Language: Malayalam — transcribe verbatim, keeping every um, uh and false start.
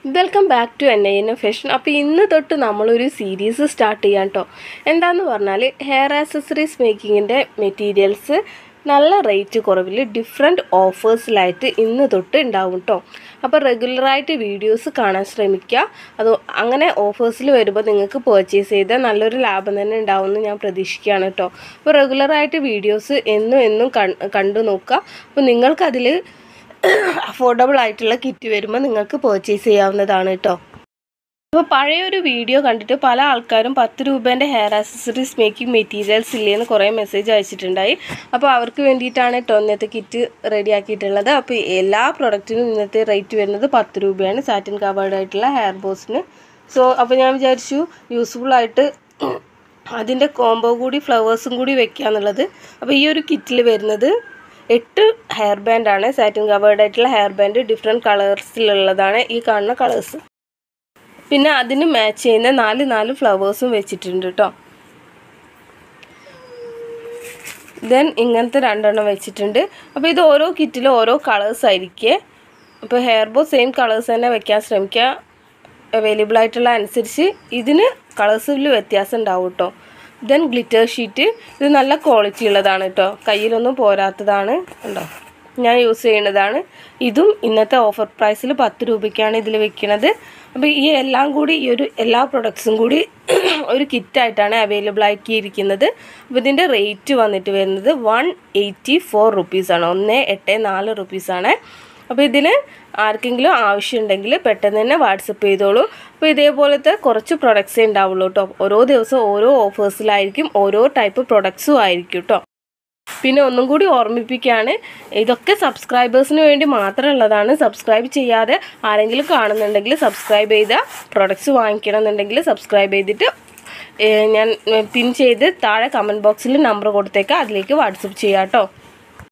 Welcome back to N I N fashion. അപ്പോൾ ഇന്ന് തൊട്ട് നമ്മളൊരു സീരീസ് സ്റ്റാർട്ട് ചെയ്യാം കേട്ടോ. എന്താണെന്ന് പറഞ്ഞാൽ ഹെയർ ആക്സസറീസ് മേക്കിങ്ങിൻ്റെ മെറ്റീരിയൽസ് നല്ല റേറ്റ് കുറവിൽ ഡിഫറെൻറ്റ് ഓഫേഴ്സിലായിട്ട് ഇന്ന് തൊട്ട് ഉണ്ടാവും കേട്ടോ. അപ്പോൾ റെഗുലറായിട്ട് വീഡിയോസ് കാണാൻ ശ്രമിക്കുക. അത് അങ്ങനെ ഓഫേഴ്സിൽ വരുമ്പോൾ നിങ്ങൾക്ക് പർച്ചേസ് ചെയ്താൽ നല്ലൊരു ലാഭം തന്നെ ഉണ്ടാവുമെന്ന് ഞാൻ പ്രതീക്ഷിക്കുകയാണ് കേട്ടോ. അപ്പോൾ റെഗുലറായിട്ട് വീഡിയോസ് എന്നും എന്നും കണ്ടു നോക്കുക. അപ്പോൾ നിങ്ങൾക്കതിൽ അഫോർഡബിൾ ആയിട്ടുള്ള കിറ്റ് വരുമ്പോൾ നിങ്ങൾക്ക് പർച്ചേസ് ചെയ്യാവുന്നതാണ് കേട്ടോ. അപ്പോൾ പഴയൊരു വീഡിയോ കണ്ടിട്ട് പല ആൾക്കാരും പത്ത് രൂപേൻ്റെ ഹെയർ ആക്സസറീസ് മേക്കിംഗ് മെറ്റീരിയൽസ് ഇല്ലേന്ന് കുറേ മെസ്സേജ് അയച്ചിട്ടുണ്ടായി. അപ്പോൾ അവർക്ക് വേണ്ടിയിട്ടാണ് കേട്ടോ ഇന്നത്തെ കിറ്റ് റെഡിയാക്കിയിട്ടുള്ളത്. അപ്പോൾ എല്ലാ പ്രൊഡക്റ്റിനും ഇന്നത്തെ റേറ്റ് വരുന്നത് പത്ത് രൂപയാണ് സാറ്റിൻ കവേർഡ് ആയിട്ടുള്ള ഹെയർ ബോസിന്. സോ അപ്പോൾ ഞാൻ വിചാരിച്ചു യൂസ്ഫുള്ളായിട്ട് അതിൻ്റെ കോംബോ കൂടി ഫ്ലവേഴ്സും കൂടി വെക്കുക എന്നുള്ളത്. അപ്പോൾ ഈ ഒരു കിറ്റിൽ വരുന്നത് എട്ട് ഹെയർ ബാൻഡാണ്. സാറ്റിൻ കവേർഡ് ആയിട്ടുള്ള ഹെയർ ബാൻഡ് ഡിഫറെൻറ്റ് കളേഴ്സിലുള്ളതാണ് ഈ കാണുന്ന കളേഴ്സ്. പിന്നെ അതിന് മാച്ച് ചെയ്യുന്ന നാല് നാല് ഫ്ലവേഴ്സും വെച്ചിട്ടുണ്ട് കേട്ടോ. ദെൻ ഇങ്ങനത്തെ രണ്ടെണ്ണം വെച്ചിട്ടുണ്ട്. അപ്പോൾ ഇത് ഓരോ കിറ്റിലും ഓരോ കളേഴ്സ് ആയിരിക്കേ. അപ്പോൾ ഹെയർ ബോ സെയിം കളേഴ്സ് തന്നെ വെക്കാൻ ശ്രമിക്കുക. അവൈലബിൾ ആയിട്ടുള്ള അനുസരിച്ച് ഇതിന് കളേഴ്സിൽ വ്യത്യാസം ഉണ്ടാവും കേട്ടോ. ദെൻ ഗ്ലിറ്റർ ഷീറ്റ്, ഇത് നല്ല ക്വാളിറ്റി ഉള്ളതാണ് കേട്ടോ, കയ്യിലൊന്നും പോരാത്തതാണ് ഉണ്ടോ, ഞാൻ യൂസ് ചെയ്യുന്നതാണ്. ഇതും ഇന്നത്തെ ഓഫർ പ്രൈസിൽ പത്ത് രൂപയ്ക്കാണ് ഇതിൽ വെക്കുന്നത്. അപ്പോൾ ഈ എല്ലാം കൂടി ഈ ഒരു എല്ലാ പ്രൊഡക്ട്സും കൂടി ഒരു കിറ്റായിട്ടാണ് അവൈലബിൾ ആക്കിയിരിക്കുന്നത്. അപ്പോൾ ഇതിൻ്റെ റേറ്റ് വന്നിട്ട് വരുന്നത് വൺ എയ്റ്റി ഫോർ റുപ്പീസാണ്, ഒന്ന് എട്ട് നാല് റുപ്പീസാണ്. അപ്പോൾ ഇതിന് ആർക്കെങ്കിലും ആവശ്യമുണ്ടെങ്കിൽ പെട്ടെന്ന് തന്നെ വാട്സപ്പ് ചെയ്തോളൂ. അപ്പോൾ ഇതേപോലത്തെ കുറച്ച് പ്രൊഡക്ട്സേ ഉണ്ടാവുള്ളൂ കേട്ടോ. ഓരോ ദിവസം ഓരോ ഓഫേഴ്സിലായിരിക്കും, ഓരോ ടൈപ്പ് പ്രൊഡക്ട്സും ആയിരിക്കും കേട്ടോ. പിന്നെ ഒന്നും കൂടി ഓർമ്മിപ്പിക്കുകയാണ്, ഇതൊക്കെ സബ്സ്ക്രൈബേഴ്സിന് വേണ്ടി മാത്രമുള്ളതാണ്. സബ്സ്ക്രൈബ് ചെയ്യാതെ ആരെങ്കിലും കാണുന്നുണ്ടെങ്കിൽ സബ്സ്ക്രൈബ് ചെയ്ത പ്രൊഡക്ട്സ് വാങ്ങിക്കണം എന്നുണ്ടെങ്കിൽ സബ്സ്ക്രൈബ് ചെയ്തിട്ട് ഞാൻ പിൻ ചെയ്ത് താഴെ കമൻറ്റ് ബോക്സിൽ നമ്പർ കൊടുത്തേക്കാം, അതിലേക്ക് വാട്സപ്പ് ചെയ്യാം കേട്ടോ.